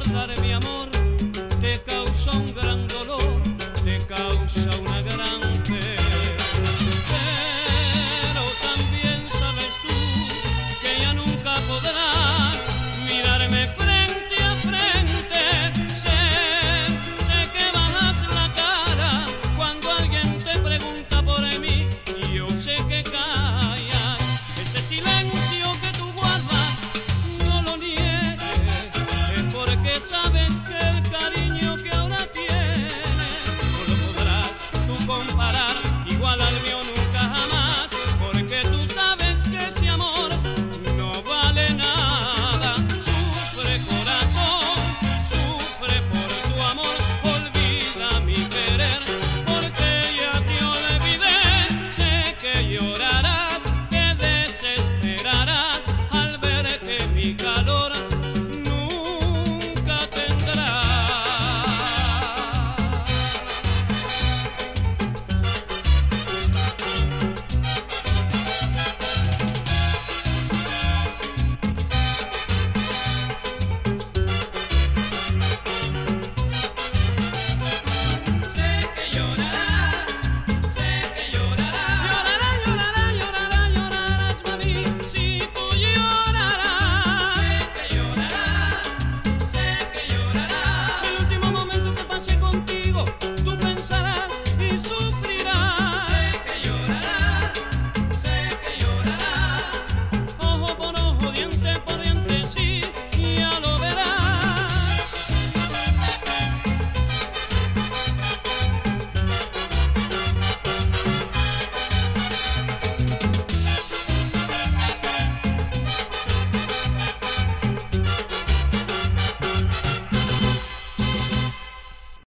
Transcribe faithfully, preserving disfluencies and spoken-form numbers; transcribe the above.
recordar mi amor te causa un gran dolor, te causa una gran pena. Pero también sabes tú que ya nunca podrás mirarme frente a frente. Sé, sé que bajas la cara cuando alguien te pregunta por mí y yo sé que callas. Ese silencio que tú guardas no lo niegues, es porque sabes